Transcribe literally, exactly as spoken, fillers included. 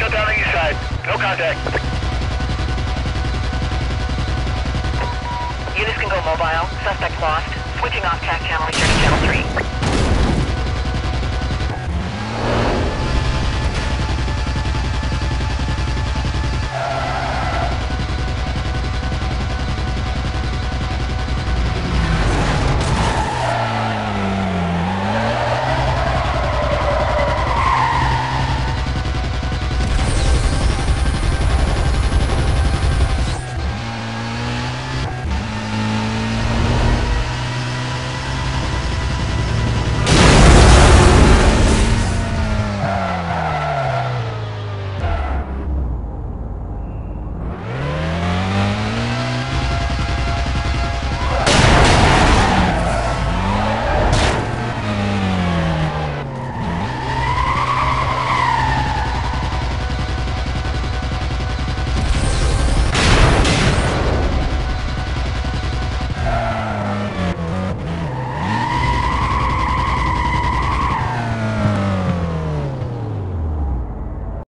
shut down on the east side. No contact. Units can go mobile. Suspect lost. Switching off tac channel, returning channel three.